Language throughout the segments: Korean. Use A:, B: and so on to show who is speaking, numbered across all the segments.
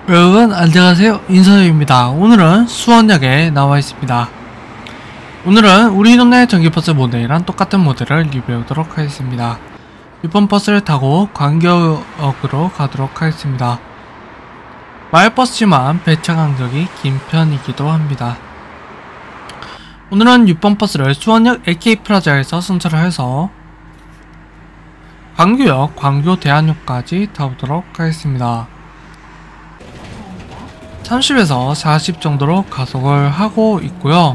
A: 여러분 안녕하세요, 인서유입니다. 오늘은 수원역에 나와 있습니다. 오늘은 우리 동네 전기버스 모델이랑 똑같은 모델을 리뷰하도록 하겠습니다. 이번 버스를 타고 광교역으로 가도록 하겠습니다. 마을버스지만 배차 간격이 긴 편이기도 합니다. 오늘은 6번 버스를 수원역 AK플라자에서 순찰을 해서 광교역, 광교대안역까지 타보도록 하겠습니다. 30에서 40 정도로 가속을 하고 있고요.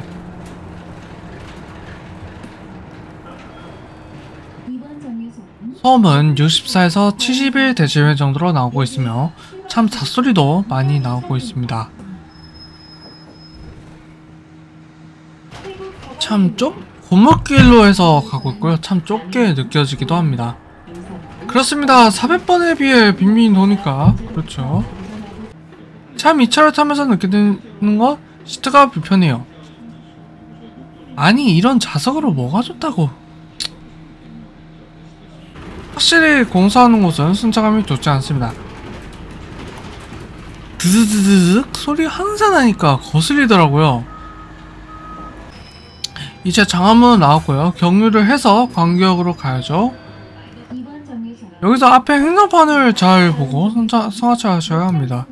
A: 소음은 64에서 71dB 정도로 나오고 있으며 참 잣소리도 많이 나오고 있습니다. 참 골목길로 해서 가고 있고요. 참 좁게 느껴지기도 합니다. 그렇습니다. 400번에 비해 빈빈히 도니까 그렇죠. 참 이 차를 타면서 느끼는 건 시트가 불편해요. 아니 이런 좌석으로 뭐가 좋다고. 확실히 공사하는 곳은 승차감이 좋지 않습니다. 드드드득 소리 항상 나니까 거슬리더라고요. 이제 장안문은 나왔고요. 경유를 해서 광교역으로 가야죠. 여기서 앞에 횡단판을 잘 보고 승하차하셔야 합니다.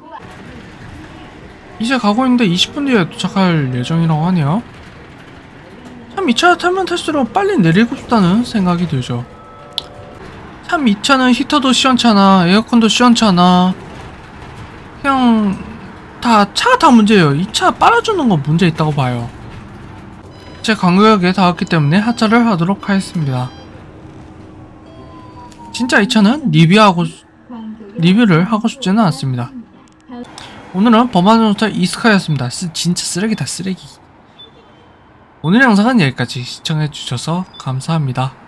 A: 이제 가고 있는데 20분 뒤에 도착할 예정이라고 하네요. 참 이 차를 타면 탈수록 빨리 내리고 싶다는 생각이 들죠. 참 이 차는 히터도 시원찮아, 에어컨도 시원찮아. 그냥 차가 다 문제예요. 이 차 빨아주는 건 문제 있다고 봐요. 제 광교역에 닿았기 때문에 하차를 하도록 하겠습니다. 진짜 이 차는 리뷰를 하고 싶지는 않습니다. 오늘은 범한자동차 이스카였습니다. 진짜 쓰레기다, 쓰레기. 오늘 영상은 여기까지 시청해주셔서 감사합니다.